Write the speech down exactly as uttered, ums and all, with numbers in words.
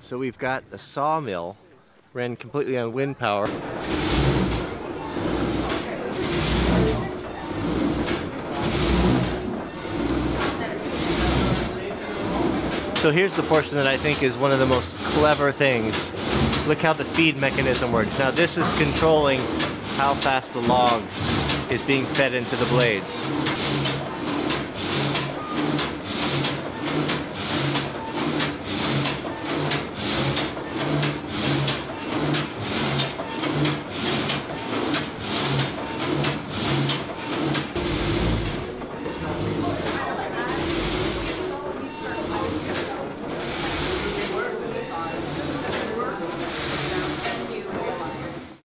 So we've got a sawmill ran completely on wind power. So here's the portion that I think is one of the most clever things. Look how the feed mechanism works. Now this is controlling how fast the log is being fed into the blades.